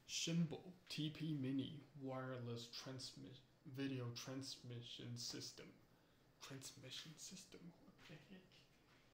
Symbol TP Mini wireless video transmission system. Transmission system. What the heck?